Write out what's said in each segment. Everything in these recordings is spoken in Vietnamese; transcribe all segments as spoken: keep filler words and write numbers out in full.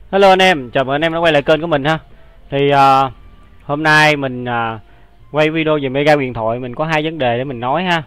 Hello anh em, chào mừng anh em đã quay lại kênh của mình ha. Thì uh, hôm nay mình uh, quay video về Mega huyền thoại. Mình có hai vấn đề để mình nói ha.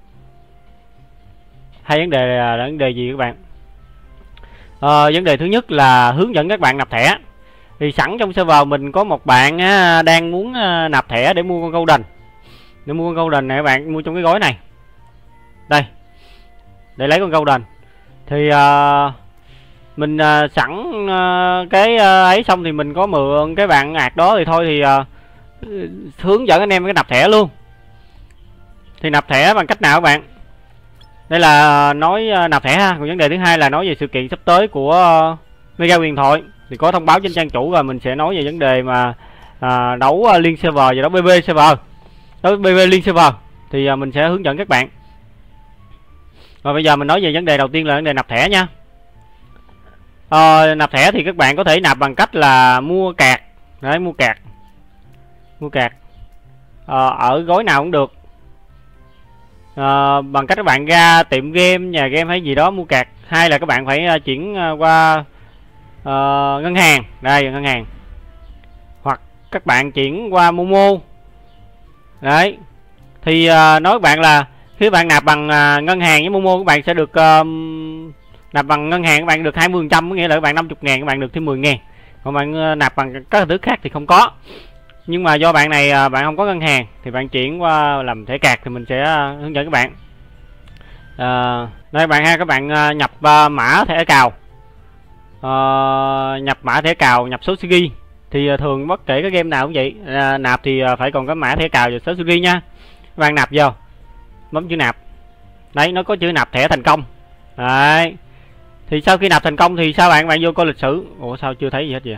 Hai vấn đề là vấn đề gì các bạn? uh, Vấn đề thứ nhất là hướng dẫn các bạn nạp thẻ. Thì sẵn trong server mình có một bạn uh, đang muốn uh, nạp thẻ để mua con Golden. Để mua con Golden này các bạn, mua trong cái gói này. Đây, để lấy con Golden. Thì uh, mình uh, sẵn uh, cái uh, ấy xong thì mình có mượn cái bạn ạc đó thì thôi thì uh, hướng dẫn anh em cái nạp thẻ luôn. Thì nạp thẻ bằng cách nào các bạn? Đây là nói uh, nạp thẻ ha. Còn vấn đề thứ hai là nói về sự kiện sắp tới của uh, Mega huyền thoại. Thì có thông báo trên trang chủ rồi, mình sẽ nói về vấn đề mà uh, đấu uh, liên server và đấu bê bê server. Đấu bê bê liên server thì uh, mình sẽ hướng dẫn các bạn. Rồi bây giờ mình nói về vấn đề đầu tiên là vấn đề nạp thẻ nha. Ờ, nạp thẻ thì các bạn có thể nạp bằng cách là mua cạc. Đấy, mua cạc. Mua cạc ờ, ở gói nào cũng được. Ờ, bằng cách các bạn ra tiệm game, nhà game hay gì đó mua cạc. Hay là các bạn phải uh, chuyển uh, qua uh, ngân hàng. Đây, ngân hàng. Hoặc các bạn chuyển qua Momo. Đấy. Thì uh, nói các bạn là khi bạn nạp bằng uh, ngân hàng với Momo, các bạn sẽ được uh, nạp bằng ngân hàng các bạn được hai mươi phần trăm, có nghĩa là các bạn năm mươi ngàn các bạn được thêm mười ngàn. Còn bạn uh, nạp bằng các hình thức khác thì không có. Nhưng mà do bạn này uh, bạn không có ngân hàng thì bạn chuyển qua làm thẻ cạc thì mình sẽ uh, hướng dẫn các bạn. Uh, đây bạn ha, các bạn uh, nhập uh, mã thẻ cào. Uh, nhập mã thẻ cào, nhập số Sugi. Thì uh, thường bất kể cái game nào cũng vậy, uh, nạp thì uh, phải còn có mã thẻ cào và số Sugi nha. Các bạn nạp vô, bấm chữ nạp. Đấy, nó có chữ nạp thẻ thành công. Đấy. Thì sau khi nạp thành công thì sao bạn? Bạn vô coi lịch sử. Ủa sao chưa thấy gì hết vậy?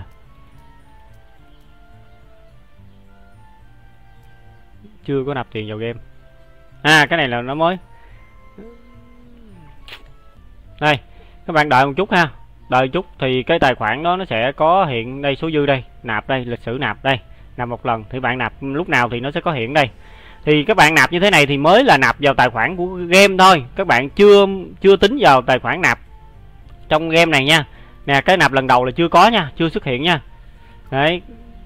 Chưa có nạp tiền vào game. À, cái này là nó mới. Đây, các bạn đợi một chút ha. Đợi một chút thì cái tài khoản đó nó sẽ có hiện đây số dư đây. Nạp đây, lịch sử nạp đây. Nạp một lần thì bạn nạp lúc nào thì nó sẽ có hiện đây. Thì các bạn nạp như thế này thì mới là nạp vào tài khoản của game thôi. Các bạn chưa chưa tính vào tài khoản nạp trong game này nha. Nè, cái nạp lần đầu là chưa có nha, chưa xuất hiện nha. Đấy.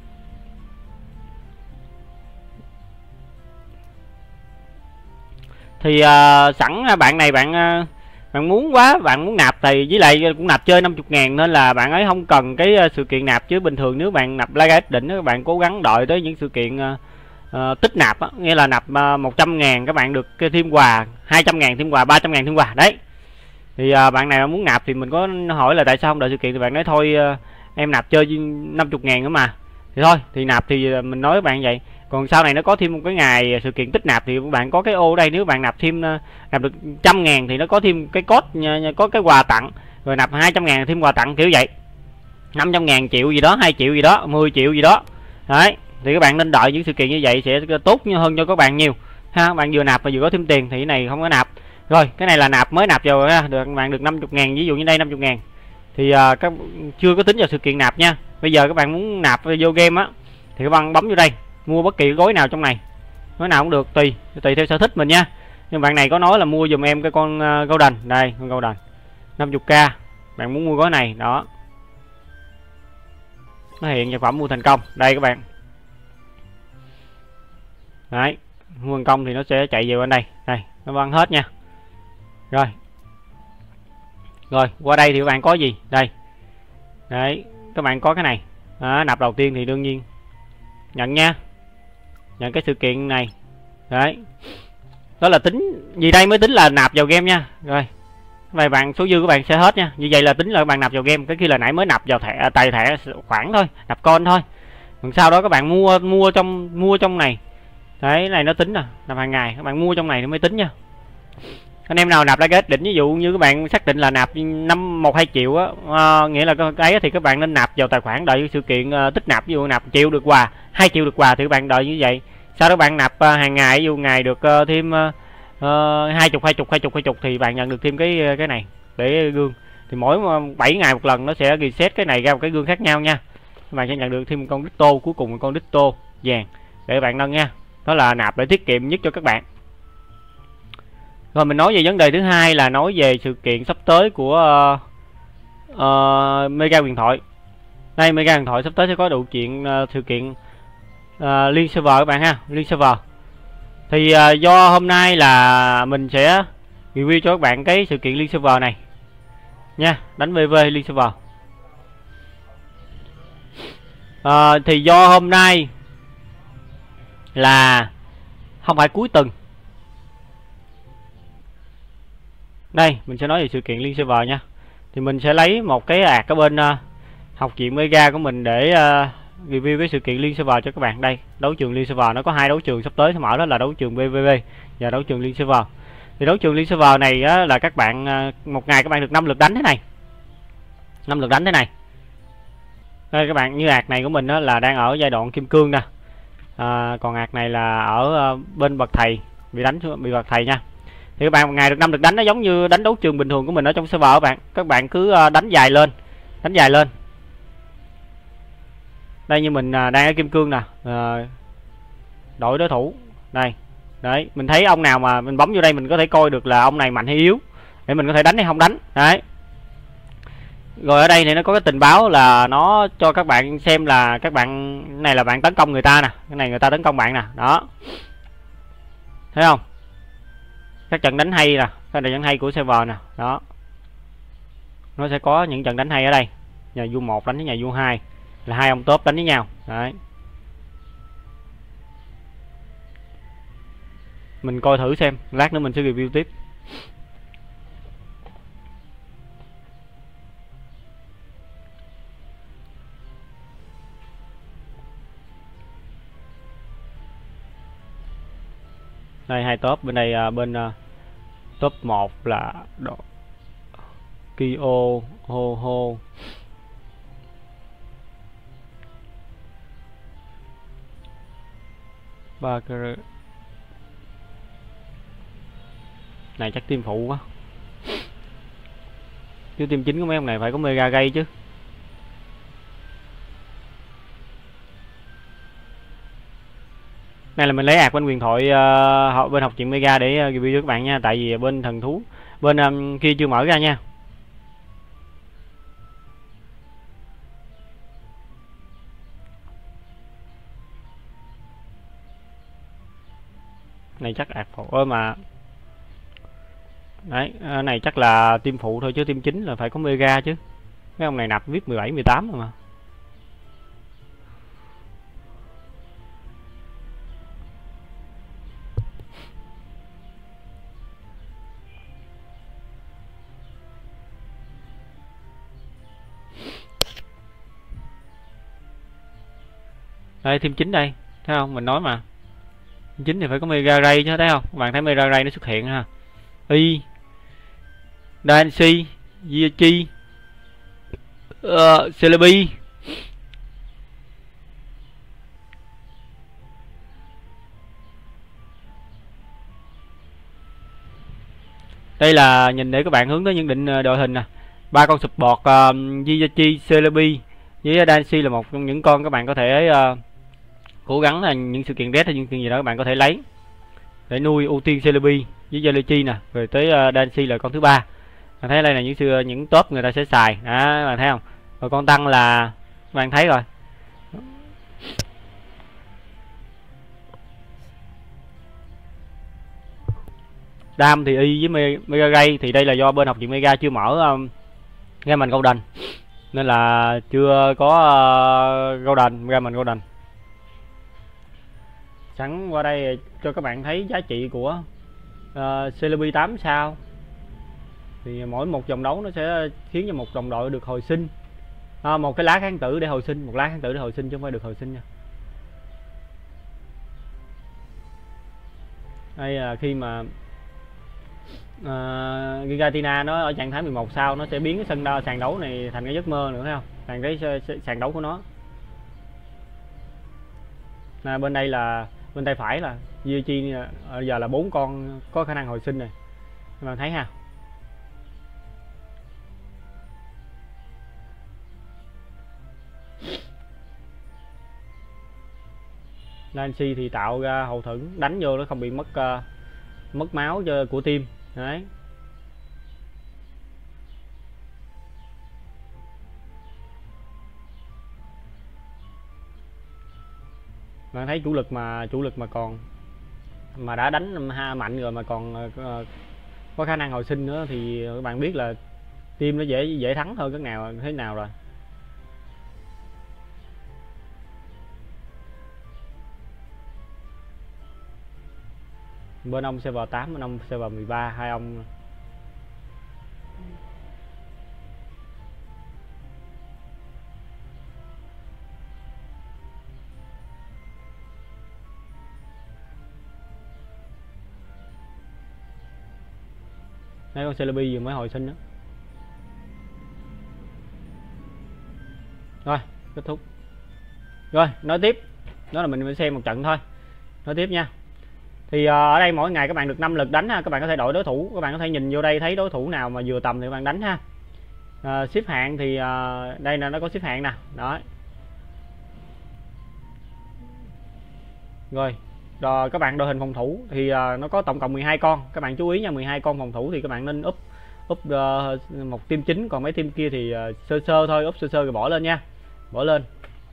Thì uh, sẵn bạn này bạn uh, bạn muốn quá, bạn muốn nạp thì với lại cũng nạp chơi năm mươi ngàn nên là bạn ấy không cần cái uh, sự kiện nạp. Chứ bình thường nếu bạn nạp la gas định các bạn cố gắng đợi tới những sự kiện uh, uh, tích nạp á, nghĩa là nạp uh, một trăm ngàn các bạn được cái thêm quà, hai trăm ngàn thêm quà, ba trăm ngàn thêm quà. Đấy. Thì uh, bạn này muốn nạp thì mình có hỏi là tại sao không đợi sự kiện thì bạn nói thôi uh, em nạp chơi năm mươi ngàn nữa mà. Thì thôi, thì nạp thì uh, mình nói với bạn vậy. Còn sau này nó có thêm một cái ngày sự kiện tích nạp thì các bạn có cái ô đây, nếu bạn nạp thêm uh, nạp được một trăm ngàn thì nó có thêm cái code, uh, có cái quà tặng. Rồi nạp hai trăm ngàn thêm quà tặng kiểu vậy. năm trăm ngàn, triệu gì đó, hai triệu gì đó, mười triệu gì đó. Đấy, thì các bạn nên đợi những sự kiện như vậy sẽ tốt hơn cho các bạn nhiều. Ha, bạn vừa nạp và vừa có thêm tiền thì cái này không có nạp. Rồi, cái này là nạp mới nạp vào ha, được bạn được năm mươi ngàn, ví dụ như đây năm mươi ngàn. Thì uh, các chưa có tính vào sự kiện nạp nha. Bây giờ các bạn muốn nạp vô game á thì các bạn bấm vô đây, mua bất kỳ gói nào trong này. Gói nào cũng được, tùy tùy theo sở thích mình nha. Nhưng bạn này có nói là mua giùm em cái con uh, Golden, đây, con Golden năm mươi k. Bạn muốn mua gói này, đó. Nó hiện sản phẩm mua thành công. Đây các bạn. Đấy, mua thành công thì nó sẽ chạy về bên đây. Đây, nó băng hết nha. Rồi. Rồi, qua đây thì các bạn có gì? Đây. Đấy, các bạn có cái này. Đó, nạp đầu tiên thì đương nhiên nhận nha. Nhận cái sự kiện này. Đấy. Đó là tính gì đây mới tính là nạp vào game nha. Rồi. Vậy bạn số dư các bạn sẽ hết nha. Như vậy là tính là các bạn nạp vào game, cái kia là nãy mới nạp vào thẻ tài thẻ khoản thôi, nạp con thôi. Còn sau đó các bạn mua mua trong mua trong này. Đấy, này nó tính nè, nạp hàng ngày, các bạn mua trong này nó mới tính nha. Anh em nào nạp la gas định, ví dụ như các bạn xác định là nạp năm một hai triệu á, à, nghĩa là cái thì các bạn nên nạp vào tài khoản đợi sự kiện uh, tích nạp, ví dụ nạp triệu được quà, hai triệu được quà thì các bạn đợi như vậy. Sau đó bạn nạp uh, hàng ngày, ví dụ ngày được uh, thêm hai chục hai chục hai chục hai chục thì bạn nhận được thêm cái cái này để gương. Thì mỗi bảy ngày một lần nó sẽ reset cái này ra một cái gương khác nhau nha. Các bạn sẽ nhận được thêm một con Ditto, cuối cùng một con Ditto vàng để bạn nâng nha. Đó là nạp để tiết kiệm nhất cho các bạn. Rồi mình nói về vấn đề thứ hai là nói về sự kiện sắp tới của uh, uh, Mega huyền thoại. Đây Mega Huyền Thoại sắp tới sẽ có đủ chuyện uh, sự kiện uh, liên server các bạn ha, liên server. Thì uh, do hôm nay là mình sẽ review cho các bạn cái sự kiện liên server này nha, đánh vê vê liên server. Uh, thì do hôm nay là không phải cuối tuần. Đây mình sẽ nói về sự kiện liên server nha. Thì mình sẽ lấy một cái ạc ở bên uh, học viện Mega của mình để uh, review cái sự kiện liên server cho các bạn. Đây đấu trường liên server nó có hai đấu trường sắp tới sẽ mở, đó là đấu trường vê vê vê và đấu trường liên server. Thì đấu trường liên server này á, là các bạn uh, một ngày các bạn được năm lượt đánh thế này, năm lượt đánh thế này. Đây các bạn, như ạc này của mình á, là đang ở giai đoạn kim cương nè, à, còn ạc này là ở uh, bên bậc thầy, bị đánh bị bậc thầy nha. Thì các bạn một ngày được năm lượt đánh, nó giống như đánh đấu trường bình thường của mình ở trong server các bạn. Các bạn cứ uh, đánh dài lên, đánh dài lên. Đây như mình uh, đang ở kim cương nè, uh, đội đối thủ đây, đấy mình thấy ông nào mà mình bấm vô đây mình có thể coi được là ông này mạnh hay yếu để mình có thể đánh hay không đánh. Đấy, rồi ở đây thì nó có cái tình báo là nó cho các bạn xem là các bạn này là bạn tấn công người ta nè, cái này người ta tấn công bạn nè, đó thấy không, các trận đánh hay nè, các trận đánh hay của server nè, đó nó sẽ có những trận đánh hay ở đây. Nhà vua một đánh với nhà vua hai là hai ông top đánh với nhau. Đấy, mình coi thử xem, lát nữa mình sẽ review tiếp. Đây hai top bên đây, uh, bên uh, top một là độ Kyo Ho Ho, ba cái này chắc team phụ quá, chứ team chính của mấy ông này phải có Mega gây chứ. Này là mình lấy ạc bên huyền thoại uh, bên học viện Mega để uh, review cho các bạn nha, tại vì bên thần thú bên um, kia chưa mở ra nha. Này chắc ạc phụ ơi mà. Đấy, này chắc là team phụ thôi chứ team chính là phải có Mega chứ. Mấy ông này nạp viết mười bảy mười tám rồi mà. Đây team chính đây, thấy không, mình nói mà. Team chính thì phải có Mega Ray chứ, thấy không? Các bạn thấy Mega Ray nó xuất hiện ha. Y Dancy, Yichi, uh, Celebi. Đây là nhìn để các bạn hướng tới nhận định đội hình nè. Ba con support uh, Yichi, Celebi với Dancy là một trong những con các bạn có thể uh, cố gắng là những sự kiện red hay những chuyện gì đó các bạn có thể lấy để nuôi, ưu tiên Celebi với Yichi nè, rồi tới uh, Dancy là con thứ ba. Bạn thấy đây là những sự những top người ta sẽ xài đó, bạn thấy không? Rồi con tăng là bạn thấy rồi. Đam thì y với Mega Ray thì đây là do bên học viện Mega chưa mở um, Game Golden nên là chưa có uh, Golden, Game Golden. Sẵn qua đây cho các bạn thấy giá trị của uh, Celebi tám sao. Thì mỗi một vòng đấu nó sẽ khiến cho một đồng đội được hồi sinh, à, một cái lá kháng tử để hồi sinh, một lá kháng tử để hồi sinh chứ không phải được hồi sinh nha. Đây là khi mà uh, Gigatina nó ở trạng thái mười một sao nó sẽ biến cái sân đo, sàn đấu này thành cái giấc mơ nữa, thấy không? Thành cái sàn đấu của nó. À, bên đây là bên tay phải là Yichi, giờ là bốn con có khả năng hồi sinh này, các bạn thấy ha. Nancy thì tạo ra hậu thuẫn, đánh vô nó không bị mất uh, mất máu cho của team. Đấy, Bạn thấy chủ lực mà chủ lực mà còn mà đã đánh ha mạnh rồi mà còn uh, có khả năng hồi sinh nữa thì các bạn biết là team nó dễ dễ thắng hơn cái nào thế nào rồi. Bên ông server tám, bên ông server mười ba, hai ông mấy con Celebi vừa mới hồi sinh đó. Rồi kết thúc. Rồi nói tiếp, đó là mình phải xem một trận thôi. Nói tiếp nha. Thì uh, ở đây mỗi ngày các bạn được năm lượt đánh ha, các bạn có thể đổi đối thủ, các bạn có thể nhìn vô đây thấy đối thủ nào mà vừa tầm thì các bạn đánh ha. Uh, xếp hạng thì uh, đây là nó có xếp hạng nè, đó. Rồi, rồi các bạn đội hình phòng thủ thì uh, nó có tổng cộng mười hai con, các bạn chú ý nha, mười hai con phòng thủ thì các bạn nên up up uh, một team chính, còn mấy team kia thì uh, sơ sơ thôi, up sơ sơ rồi bỏ lên nha, bỏ lên.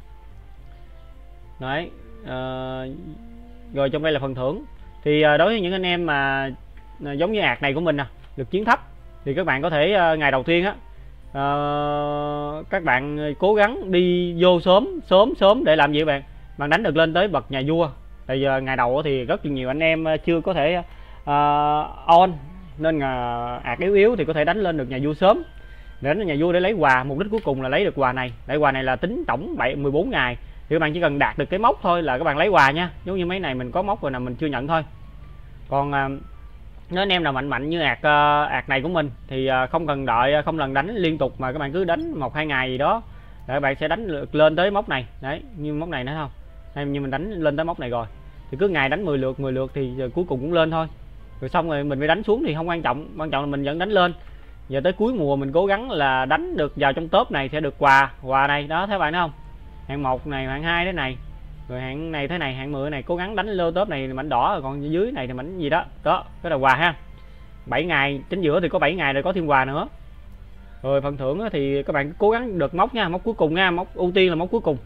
Đấy, uh, rồi trong đây là phần thưởng. Thì uh, đối với những anh em mà uh, giống như ạc này của mình nè, được chiến thấp thì các bạn có thể uh, ngày đầu tiên á uh, các bạn cố gắng đi vô sớm sớm sớm để làm gì các bạn? Bạn đánh được lên tới bậc nhà vua. Bây giờ ngày đầu thì rất nhiều anh em chưa có thể uh, on nên là ạc yếu yếu thì có thể đánh lên được nhà vua sớm. Để đánh nhà vua để lấy quà, mục đích cuối cùng là lấy được quà này. Lấy quà này là tính tổng bảy mười bốn ngày. Thì các bạn chỉ cần đạt được cái mốc thôi là các bạn lấy quà nha. Giống như mấy này mình có mốc rồi là mình chưa nhận thôi. Còn uh, nếu anh em nào mạnh mạnh như ạc uh, ạc này của mình thì uh, không cần đợi, không lần đánh liên tục mà các bạn cứ đánh một hai ngày gì đó để các bạn sẽ đánh được lên tới mốc này. Đấy, như mốc này nữa không? Hay như mình đánh lên tới mốc này rồi thì cứ ngày đánh mười lượt mười lượt thì cuối cùng cũng lên thôi. Rồi xong rồi mình phải đánh xuống thì không quan trọng, quan trọng là mình vẫn đánh lên. Giờ tới cuối mùa mình cố gắng là đánh được vào trong top này sẽ được quà, quà này đó, thấy bạn thấy không? Hạng một này, hạng hai thế này. Rồi hạng này thế này, hạng mười này, cố gắng đánh lô top này mảnh đỏ, rồi còn dưới này thì mảnh gì đó. Đó, cái là quà ha. bảy ngày, chính giữa thì có bảy ngày rồi có thêm quà nữa. Rồi phần thưởng thì các bạn cố gắng được mốc nha, mốc cuối cùng nha, mốc ưu tiên là mốc cuối cùng.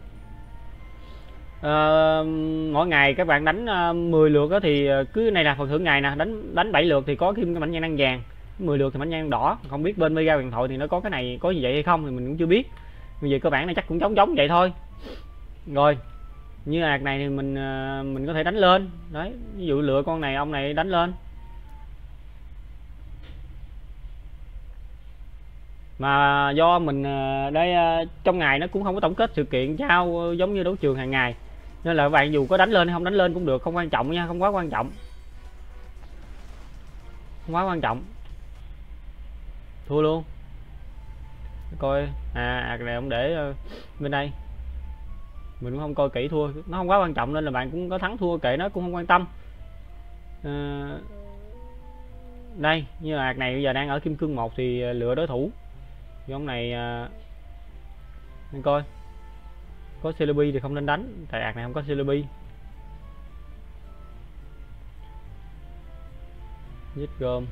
Uh, mỗi ngày các bạn đánh uh, mười lượt đó thì cứ này là phần thưởng ngày nè, đánh đánh bảy lượt thì có thêm cái mảnh nhang vàng, mười lượt thì mảnh nhang đỏ. Không biết bên mega huyền thoại thì nó có cái này có gì vậy hay không thì mình cũng chưa biết. Bây giờ cơ bản này chắc cũng giống giống vậy thôi. Rồi như ạc này thì mình uh, mình có thể đánh lên đấy, ví dụ lựa con này ông này đánh lên. Mà do mình đây trong ngày nó cũng không có tổng kết sự kiện trao giống như đấu trường hàng ngày nên là các bạn dù có đánh lên hay không đánh lên cũng được, không quan trọng nha, không quá quan trọng, không quá quan trọng. Thua luôn. Coi à này ông để bên đây mình cũng không coi kỹ, thua nó không quá quan trọng nên là bạn cũng có thắng thua kệ nó cũng không quan tâm. À, đây như ạc này bây giờ đang ở kim cương một thì lựa đối thủ. Giống này mình coi có Celebi thì không nên đánh, tại ạc này không có Celebi. Giết gom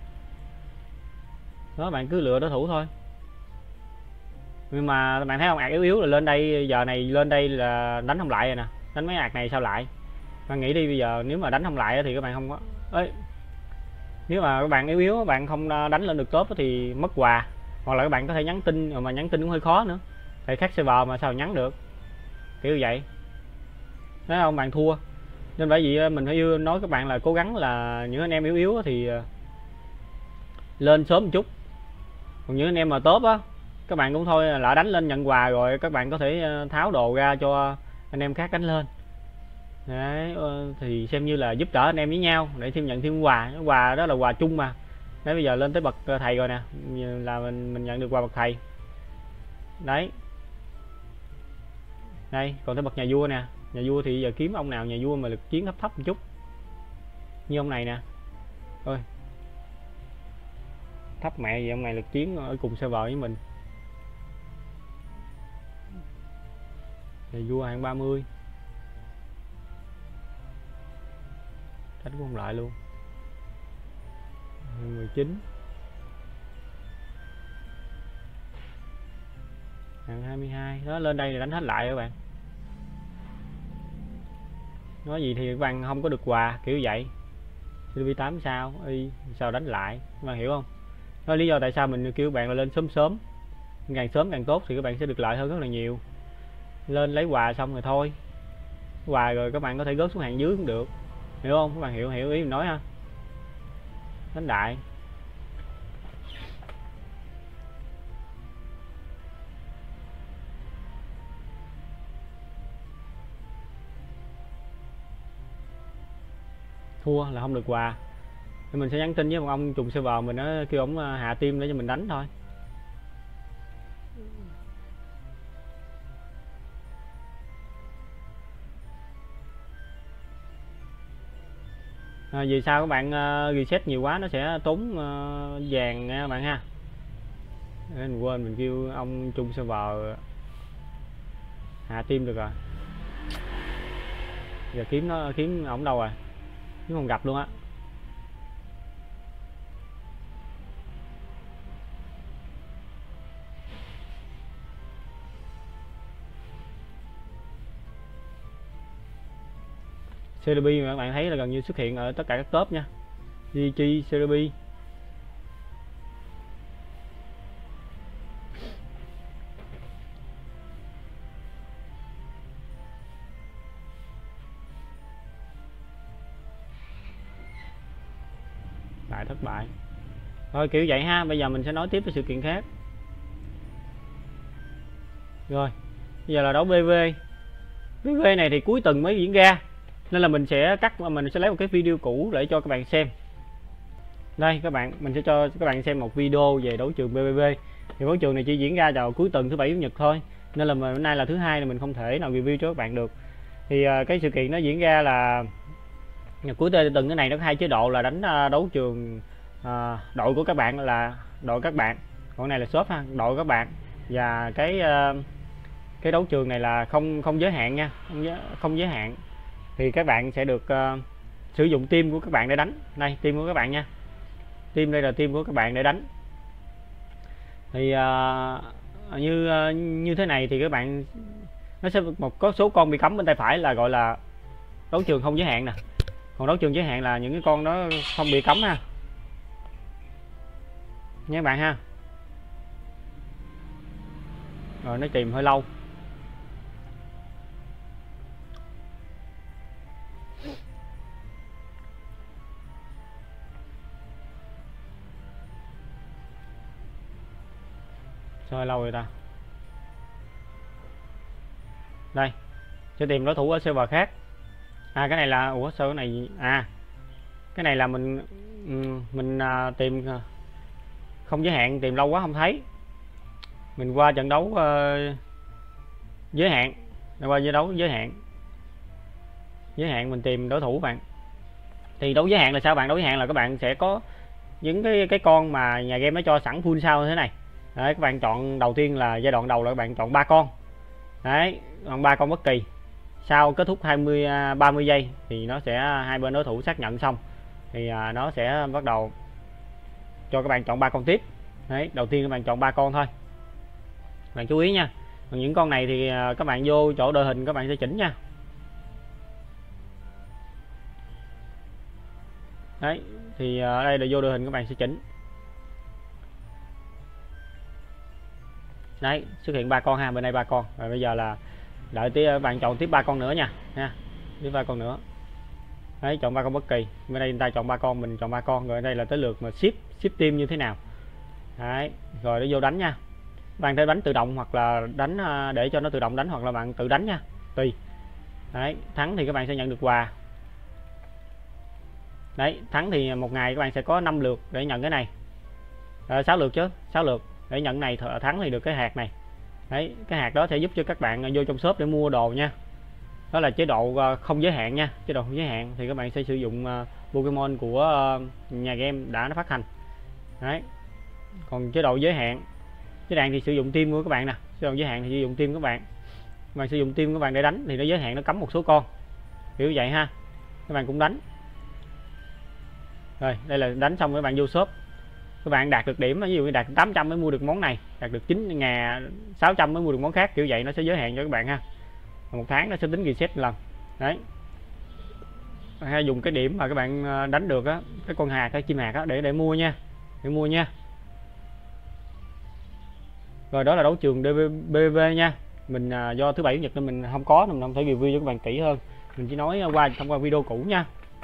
đó, bạn cứ lựa đối thủ thôi. Nhưng mà bạn thấy không, ạc yếu yếu là lên đây, giờ này lên đây là đánh không lại rồi nè, đánh mấy ạc này sao lại. Bạn nghĩ đi, bây giờ nếu mà đánh không lại thì các bạn không có ấy, nếu mà các bạn yếu yếu bạn không đánh lên được top thì mất quà, hoặc là các bạn có thể nhắn tin, mà nhắn tin cũng hơi khó nữa, tại khác server mà sao nhắn được, kiểu vậy. Thấy không, bạn thua. Nên bởi vì mình phải nói các bạn là cố gắng là những anh em yếu yếu thì lên sớm một chút. Còn những anh em mà top á, các bạn cũng thôi là đánh lên nhận quà rồi các bạn có thể tháo đồ ra cho anh em khác đánh lên. Đấy, thì xem như là giúp đỡ anh em với nhau để thêm nhận thêm quà. Quà đó là quà chung mà. Đấy, bây giờ lên tới bậc thầy rồi nè, là mình mình nhận được quà bậc thầy. Đấy. Đây, còn tới bậc nhà vua nè. Nhà vua thì giờ kiếm ông nào nhà vua mà lực chiến thấp thấp một chút. Như ông này nè. Ôi. Thấp mẹ gì, ông này lực chiến ở cùng server với mình. Nhà vua hạng ba mươi. Đánh cũng không lại luôn. mười chín. Hạng hai mươi hai. Đó, lên đây là đánh hết lại các bạn. nói gì thì các bạn không có được quà kiểu vậy. xê đê pê tám sao y sao đánh lại, các bạn hiểu không? Đó là lý do tại sao mình kêu các bạn là lên sớm sớm, càng sớm càng tốt thì các bạn sẽ được lợi hơn rất là nhiều. Lên lấy quà xong rồi thôi, quà rồi các bạn có thể gớt xuống hàng dưới cũng được, hiểu không? Các bạn hiểu hiểu ý mình nói ha. Đánh đại thua là không được quà, thì mình sẽ nhắn tin với một ông trùng server mình, nó kêu ông hạ tim để cho mình đánh thôi. À, vì sao các bạn uh, reset nhiều quá nó sẽ tốn uh, vàng nha các bạn ha. Để mình quên mình kêu ông chung server hạ tim được rồi. Giờ kiếm nó kiếm ổng đâu rồi, kiếm không gặp luôn á. xê đê pê mà các bạn thấy là gần như xuất hiện ở tất cả các top nha. giê giê, xê đê pê. Đại thất bại. Thôi kiểu vậy ha, bây giờ mình sẽ nói tiếp với sự kiện khác. Rồi, bây giờ là đấu bê vê. bê vê này thì cuối tuần mới diễn ra, nên là mình sẽ cắt, mình sẽ lấy một cái video cũ để cho các bạn xem. Đây các bạn, mình sẽ cho các bạn xem một video về đấu trường bê vê vê. Thì đấu trường này chỉ diễn ra vào cuối tuần thứ bảy chủ nhật thôi, nên là hôm nay là thứ hai nên mình không thể nào review cho các bạn được. Thì uh, cái sự kiện nó diễn ra là cuối tuần cái này nó có hai chế độ là đánh uh, đấu trường uh, đội của các bạn là đội các bạn, còn này là shop ha, đội các bạn, và cái uh, cái đấu trường này là không không giới hạn nha, không giới, không giới hạn. Thì các bạn sẽ được uh, sử dụng team của các bạn để đánh. Đây team của các bạn nha, team đây là team của các bạn để đánh. Thì uh, như uh, như thế này thì các bạn nó sẽ một có số con bị cấm bên tay phải là gọi là đấu trường không giới hạn nè, còn đấu trường giới hạn là những cái con đó không bị cấm ha nha các bạn ha. Rồi nó tìm hơi lâu. Sao lâu rồi ta. Đây sẽ tìm đối thủ ở server khác. À cái này là ủa sao cái này, à cái này là mình mình à, tìm không giới hạn, tìm lâu quá không thấy. Mình qua trận đấu uh, giới hạn, qua giới đấu giới hạn giới hạn mình tìm đối thủ bạn. Thì đấu giới hạn là sao bạn? Đấu giới hạn là các bạn sẽ có những cái cái con mà nhà game nó cho sẵn full sao như thế này. Đấy, các bạn chọn đầu tiên là giai đoạn đầu là các bạn chọn ba con. Đấy, chọn ba con bất kỳ. Sau kết thúc hai mươi ba mươi giây thì nó sẽ hai bên đối thủ xác nhận xong thì uh, nó sẽ bắt đầu cho các bạn chọn ba con tiếp. Đấy, đầu tiên các bạn chọn ba con thôi. Các bạn chú ý nha. Còn những con này thì uh, các bạn vô chỗ đội hình các bạn sẽ chỉnh nha. Đấy, thì ở uh, đây là vô đội hình các bạn sẽ chỉnh. Đấy, xuất hiện ba con ha, bên đây ba con. Rồi bây giờ là đợi tí các bạn chọn tiếp ba con nữa nha, ha. Tiếp ba con nữa. Đấy, chọn ba con bất kỳ. Bên đây người ta chọn ba con, mình chọn ba con. Rồi đây là tới lượt mà ship ship team như thế nào. Đấy, rồi nó vô đánh nha. Bạn thể đánh tự động hoặc là đánh để cho nó tự động đánh, hoặc là bạn tự đánh nha, tùy. Đấy, thắng thì các bạn sẽ nhận được quà. Đấy, thắng thì một ngày các bạn sẽ có năm lượt để nhận cái này. À, sáu lượt chứ, sáu lượt để nhận này, thắng thì được cái hạt này. Đấy, cái hạt đó sẽ giúp cho các bạn vô trong shop để mua đồ nha. Đó là chế độ không giới hạn nha. Chế độ không giới hạn thì các bạn sẽ sử dụng Pokemon của nhà game đã nó phát hành. Đấy. Còn chế độ giới hạn, chế độ thì sử dụng team của các bạn nè. Chế độ giới hạn thì sử dụng team các bạn. Các bạn sử dụng team các bạn để đánh thì nó giới hạn, nó cấm một số con. Kiểu vậy ha. Các bạn cũng đánh. Rồi, đây là đánh xong các bạn vô shop. Các bạn đạt được điểm, ví dụ như đạt tám trăm mới mua được món này, đạt được chín nghìn sáu trăm mới mua được món khác, kiểu vậy nó sẽ giới hạn cho các bạn ha. Một tháng nó sẽ tính reset một lần. Đấy. hay dùng cái điểm mà các bạn đánh được á, cái con hạt, cái chim hạt á, để để mua nha, để mua nha. Rồi đó là đấu trường đê bê vê nha. Mình à, do thứ bảy chủ nhật nên mình không có, nên mình không thể review cho các bạn kỹ hơn, mình chỉ nói qua thông qua video cũ nha.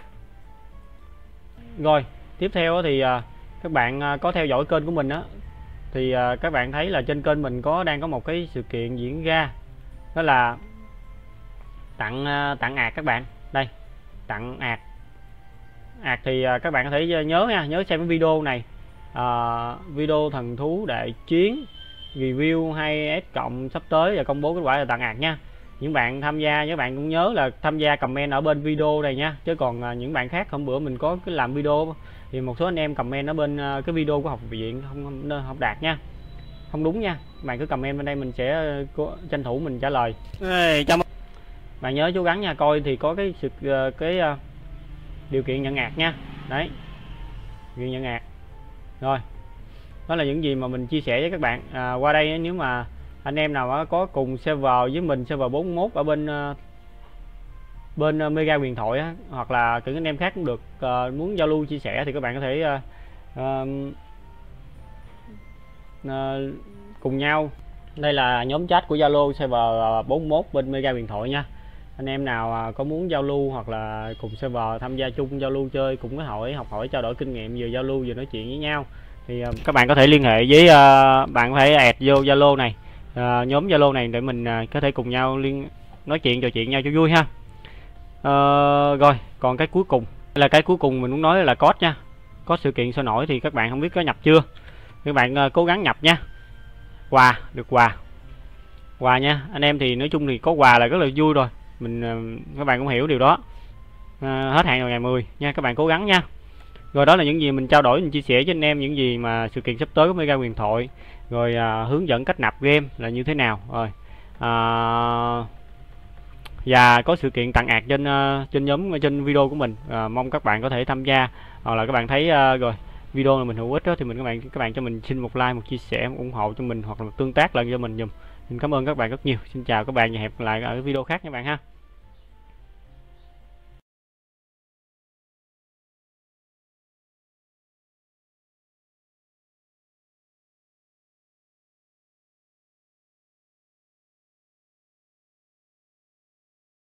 Rồi tiếp theo thì à, các bạn à, có theo dõi kênh của mình á, thì à, các bạn thấy là trên kênh mình có đang có một cái sự kiện diễn ra, đó là tặng à, tặng ạc các bạn. Đây, tặng ạc. Ạc thì à, các bạn có thể nhớ nha, nhớ xem cái video này, à, video thần thú đại chiến review hay S cộng sắp tới và công bố kết quả là tặng ạc nha. Những bạn tham gia, các bạn cũng nhớ là tham gia comment ở bên video này nha, chứ còn à, những bạn khác hôm bữa mình có cái làm video thì một số anh em comment ở bên à, cái video của học viện không không, không đạt nha, không đúng nha. Bạn cứ comment bên đây mình sẽ có, tranh thủ mình trả lời. Ê, chào bạn nhớ chú gắng nha, coi thì có cái sự cái uh, điều kiện nhận ạc nha. Đấy, điều kiện nhận ạc. Rồi đó là những gì mà mình chia sẻ với các bạn. À, qua đây nếu mà anh em nào có cùng server với mình, server bốn mốt ở bên uh, bên uh, Mega Huyền Thoại á, hoặc là những anh em khác cũng được, uh, muốn giao lưu chia sẻ thì các bạn có thể uh, uh, uh, cùng nhau. Đây là nhóm chat của Zalo server bốn mốt bên Mega Huyền Thoại nha. Anh em nào có muốn giao lưu hoặc là cùng server tham gia chung giao lưu chơi, cũng có hỏi học hỏi trao đổi kinh nghiệm, vừa giao lưu vừa nói chuyện với nhau, thì các bạn có thể liên hệ với uh, bạn có thể add vô Zalo này, uh, nhóm Zalo này để mình uh, có thể cùng nhau liên nói chuyện trò chuyện nhau cho vui ha. Uh, rồi còn cái cuối cùng là cái cuối cùng mình muốn nói là code nha. Có sự kiện sôi nổi thì các bạn không biết có nhập chưa, các bạn uh, cố gắng nhập nha. Quà được quà quà nha anh em, thì nói chung thì có quà là rất là vui rồi, mình các bạn cũng hiểu điều đó. À, hết hạn vào ngày mười nha, các bạn cố gắng nha. Rồi đó là những gì mình trao đổi, mình chia sẻ với anh em những gì mà sự kiện sắp tới của Mega Huyền Thoại, rồi à, hướng dẫn cách nạp game là như thế nào, rồi à, và có sự kiện tặng ạc trên uh, trên nhóm trên video của mình. À, mong các bạn có thể tham gia, hoặc là các bạn thấy uh, rồi video này mình hữu ích đó, thì mình các bạn các bạn cho mình xin một like, một chia sẻ, một ủng hộ cho mình, hoặc là một tương tác lại cho mình dùm. Xin cảm ơn các bạn rất nhiều. Xin chào các bạn và hẹn gặp lại ở video khác nha bạn ha.